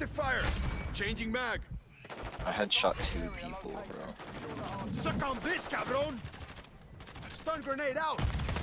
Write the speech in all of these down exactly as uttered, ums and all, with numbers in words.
effective fire! Changing mag! I headshot two people, bro. Suck on this, cabron! Stun grenade out!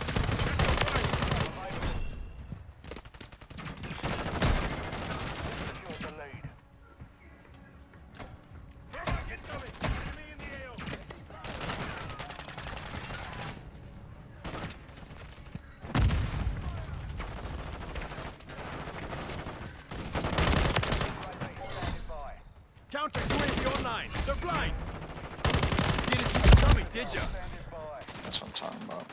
Counter U A V online. They're blind. Didn't see it coming, did ya? That's what I'm talking about.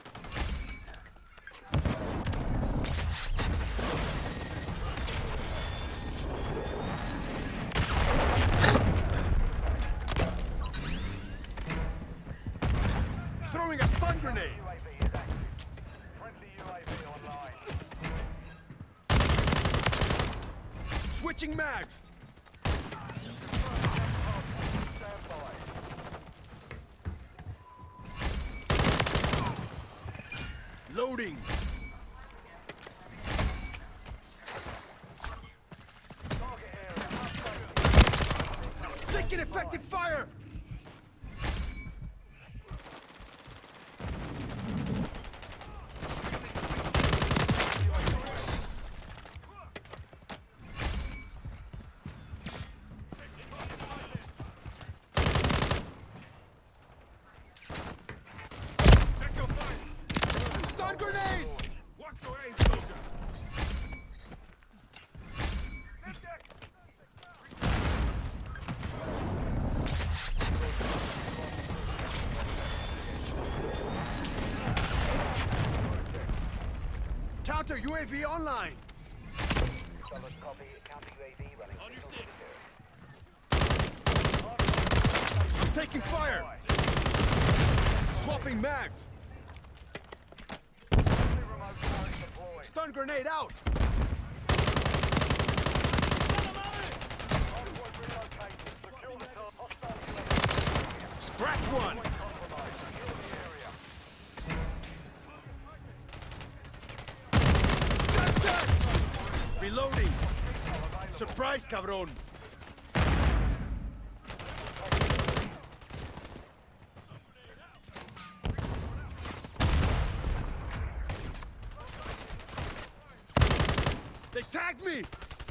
Throwing a stun grenade. Switching mags. Loading. Taking effective fire. Stun grenade! Watch your aim, soldier! Counter U A V online! Copy, counter U A V running. On your six. Taking fire! Swapping mags! Stun grenade out! Scratch one! Reloading! Surprise, cabron! They tagged me!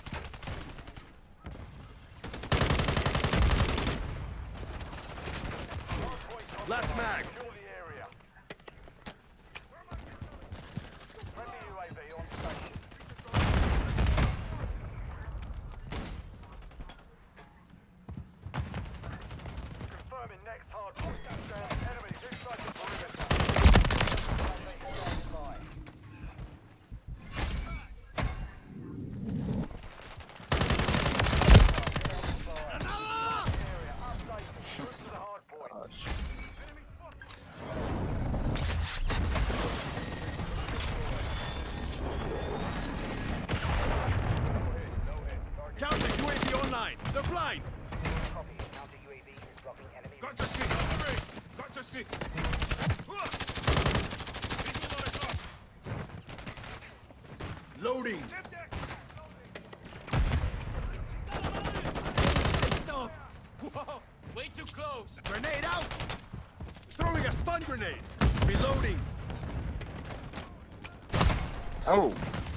Last mag! Confirming next hard point down. Enemies inside the perimeter. Counter U A V online! They're blind! Copy, counter U A V is blocking enemy. Got to six! Got to six! Loading! Stop! Whoa! Way too close! Grenade out! Throwing a stun grenade! Reloading! Oh!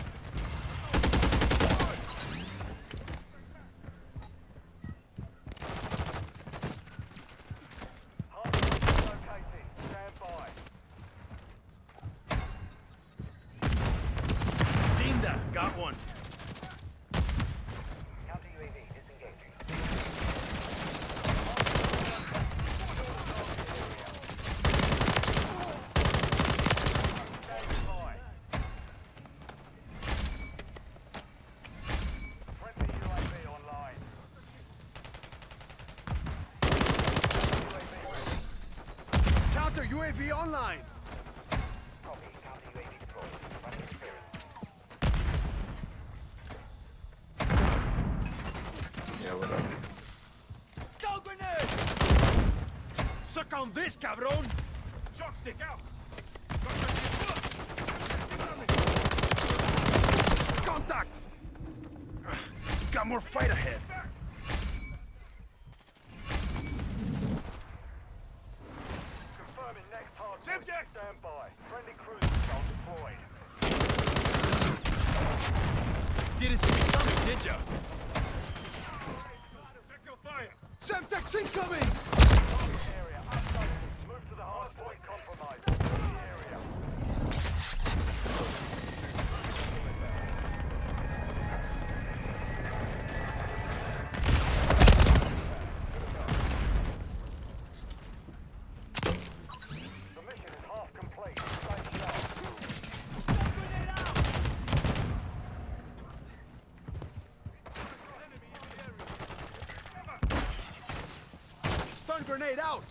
Linda, got one. Counter U A V disengaging. Friendly U A V online. Counter U A V online. Copy, counter U A V deployed. Running experience. Yeah, whatever. Stun grenade! Suck on this, cabron! Shock stick out! Contact! got more fight ahead. Confirming next hard point. Subject! Stand by. Friendly cruise missile deployed. Didn't see me coming, did ya? Semtex incoming! Area updated. Move to the hard point compromised. Secure the area. The mission is half complete. Stay sharp. Stun grenade out!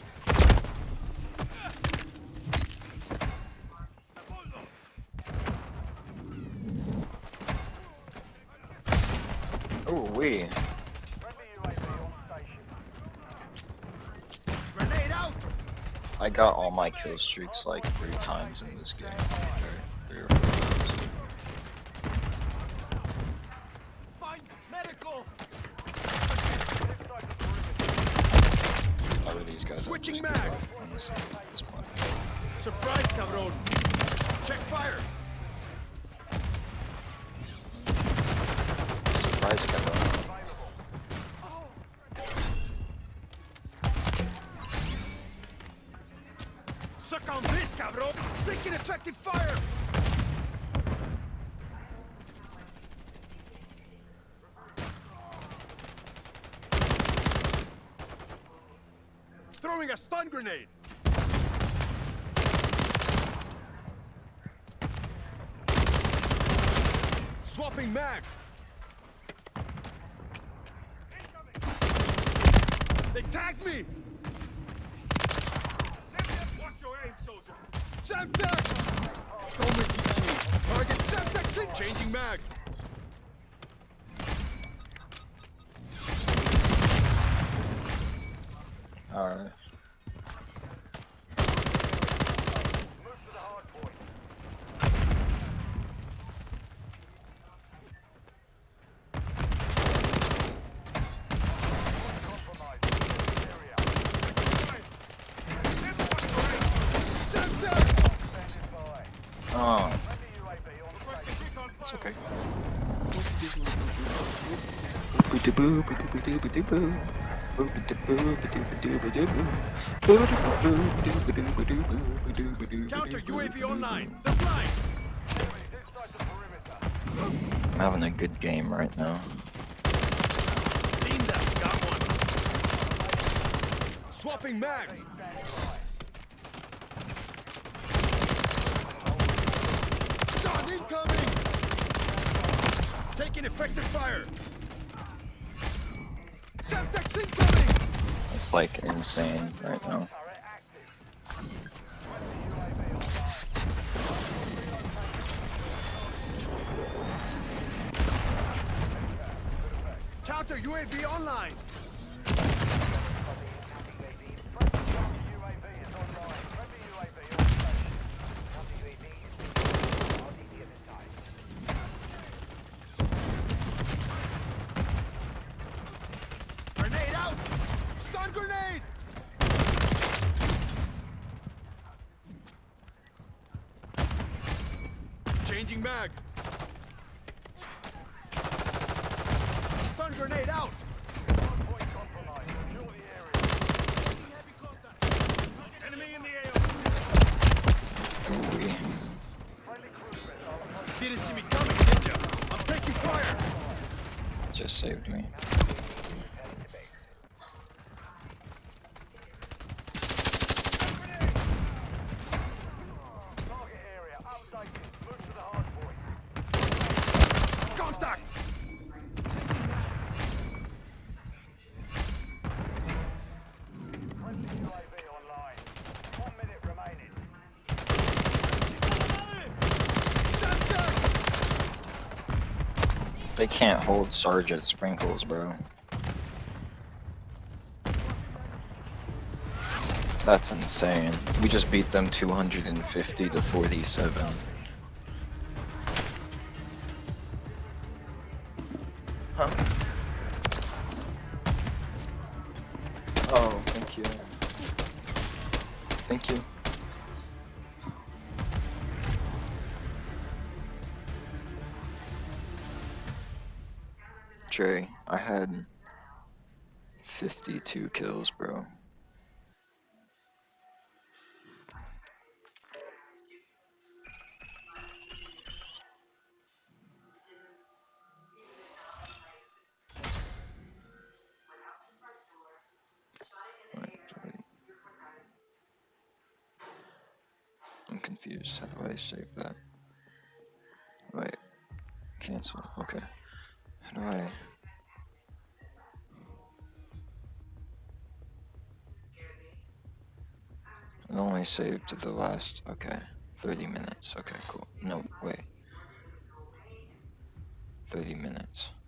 Oh, wee. Friendly U A V on station. Grenade out! I got all my kill streaks like three times in this game. Or three or four times. Find medical! Inside the perimeter. How are these guys? Switching just mags. give up on this, this point? Surprise, cabron! Check fire! Surprise, Kevin. Suck on this, cabron! Taking effective fire! Throwing a stun grenade! Swapping mags! They tagged me! Watch your aim, soldier! Semtex! Target Semtex in! Changing mag! Alright. Move to the hard point. Compromised. Area. Semtex! Standing by. Oh, Friendly U A V on station. it's okay. Counter U A V online! They're blind! Enemies inside the perimeter. I'm having a good game right now. Linda, got one! Swapping mags! Stun incoming! Taking effective fire! Semtex incoming! It's like insane right now. Turret active. Friendly U A V online. Counter U A V online! Grenade out! Stun grenade! Changing mag! Stun grenade out! Enemy in the air! Ooh, Didn't see me coming, did ya? I'm taking fire! just saved me. Contact! They can't hold Sergeant Sprinkles, bro. That's insane. We just beat them two hundred fifty to forty-seven. Huh? Thank you. Trey, I had fifty-two kills, bro. I'm confused. How do I save that? Wait. Cancel. Okay. How do I... It only saved to the last... Okay. thirty minutes. Okay, cool. No, wait. thirty minutes.